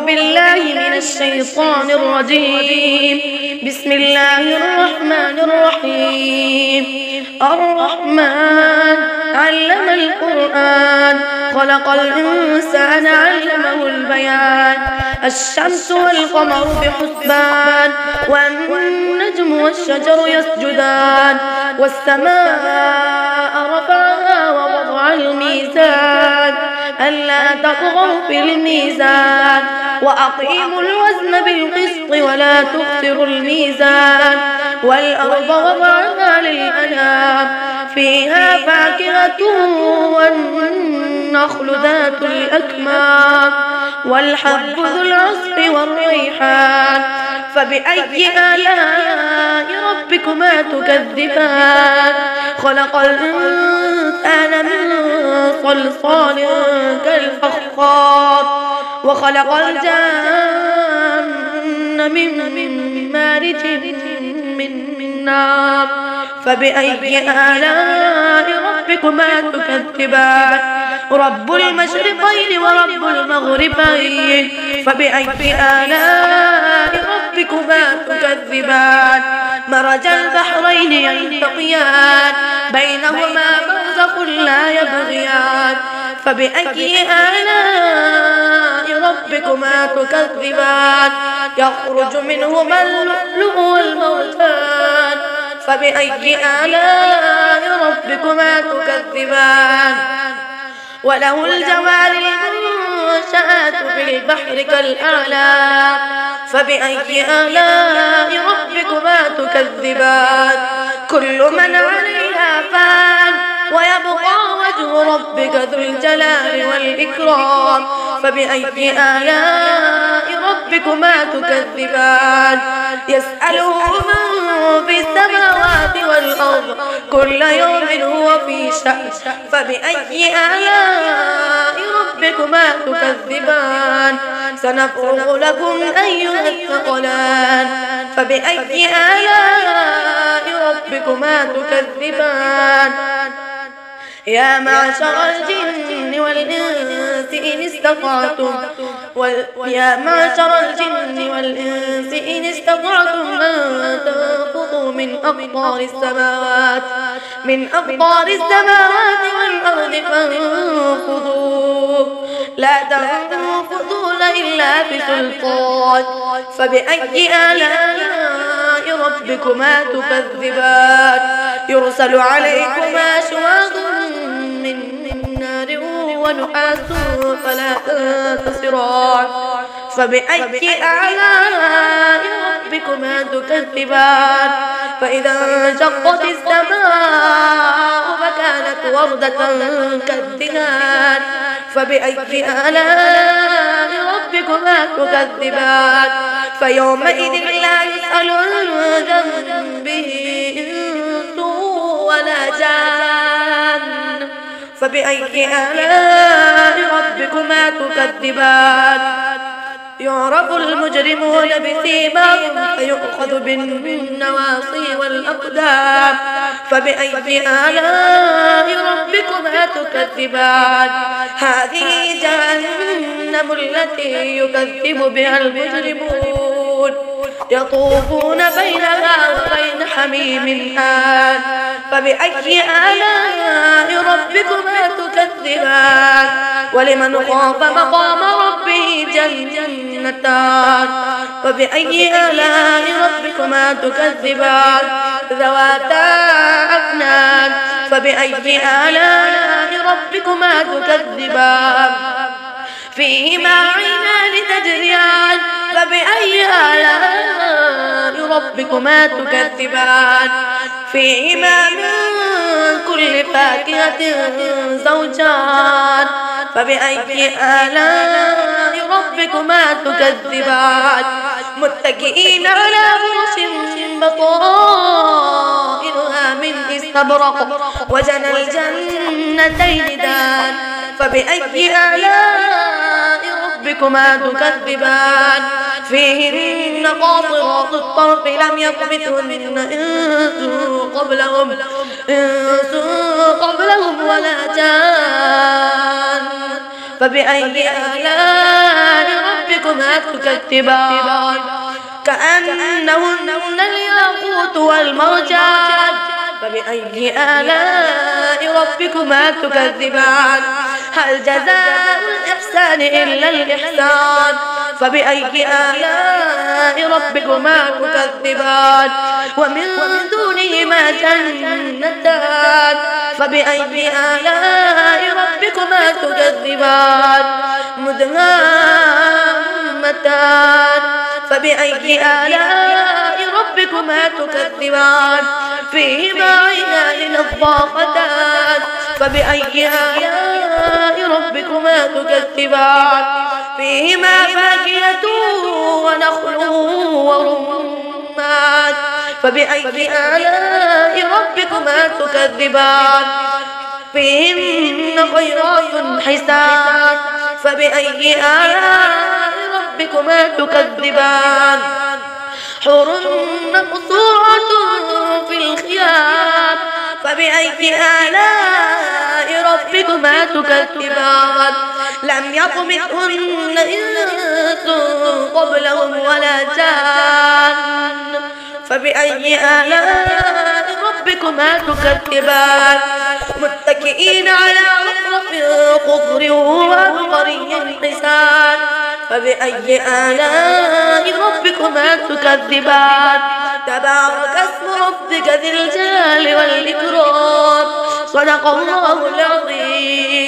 بالله من الشيطان الرجيم. بسم الله الرحمن الرحيم. الرحمن علم القرآن خلق الإنسان علمه البيان. الشمس والقمر بحسبان والنجم والشجر يسجدان والسماء رفعها ووضع الميزان ألا تطغوا في الميزان وأقيموا الوزن بالقسط ولا تخسروا الميزان. والأرض وضعها للأنام فيها فاكهة والنخل ذات الأكمام والحب ذو العصف والريحان. فبأي آلاء ربكما تكذبان؟ خلق الإنسان من صلصال كالفخار وخلق الجن من مارج من نار. فبأي آلاء ربكما تكذبان؟ رب المشرقين ورب المغربين. فبأي آلاء ربكما تكذبان؟ مرج البحرين يلتقيان بينهما برزخ لا يبغيان. فبأي آلاء ربكما تكذبان؟ يخرج منهما اللؤلؤ والمرجان. فبأي آلاء ربكما تكذبان؟ وله الجوار المنشآت في البحر كالأعلام. فبأي آلاء ربكما تكذبان؟ كل من عليها فان ويبقى وجه ربك ذو الجلال والإكرام. فبأي آلاء ربكما تكذبان؟ يسأله من في السماوات والأرض كل يوم هو في شأن. فبأي آلاء ربكما تكذبان؟ سنفرغ لكم أيها الثقلان. فبأي آلاء ربكما تكذبان؟ يا معشر الجن والإنس إن استطعتم أن تنفذوا من أقطار السماوات والأرض فانفذوا لا تنفذون إلا بسلطان. فبأي آلاء ربكما تكذبان؟ يرسل عليكما شواظ من نار ونحاس فلا تنتصران. فبأي آلاء ربكما تكذبان؟ فإذا انشقت السماء فكانت وردة كالدهان. فبأي آلاء ربكما تكذبان؟ فيومئذ لا يسأل عن ذنبه إنس ولا جان. فبأي آلاء ربكما تكذبان؟ يعرف المجرمون بسيماهم فيؤخذ بالنواصي والأقدام. فبأي آلاء ربكما تكذبان؟ هذه جهنم التي يكذب بها المجرمون يطوفون بينها وبين حميم آن. فبأي آلاء ربكما تكذبان؟ ولمن خاف مقام ربه جنتان. فبأي آلاء ربكما تكذبان؟ ذواتا أفنان. فبأي آلاء ربكما تكذبان؟ فيهما عينان تجريان. فبأي آلاء ربكما تكذبان؟ فيهما من كل فاكهة زوجان. فبأي آلاء ربكما تكذبان؟ متكئين على فرش بطائنها من استبرق وجنى الجنتين دان. فبأي آلاء ربكما تكذبان؟ فيهن قاصرات الطرف لم يطمثهن إنس قبلهم ولا جان. فبأي آلاء ربكما ربكما تكذبان كأنهن الياقوت والمرجان فبأي آلاء ربكما تكذبان هل جزاء الإحسان إلا الإحسان فبأي آلاء ربكما تكذبان ومن دونهما جنتان فبأي آلاء ربكما تكذبان مدهامتان فبأي آلاء ربكما تكذبان فيهما عينان نضاختان فبأي آلاء ربكما تكذبان فيهما فاكهة ونخل ورمان فبأي آلاء ربكما تكذبان فيهن خيرات حسان فبأي آلاء ربكما تكذبان حور مقصورة في الخيام فبأي آلاء ربكما تكذبان لم يطمثهن إنس قبلهم ولا جان فبأي آلاء ربكما تكذبان متكئين على رفرف خضر وعبقري حسان فبأي آلاء ربكما تكذبان تبارك اسم ربك ذي الجلال والإكرام صدق الله العظيم.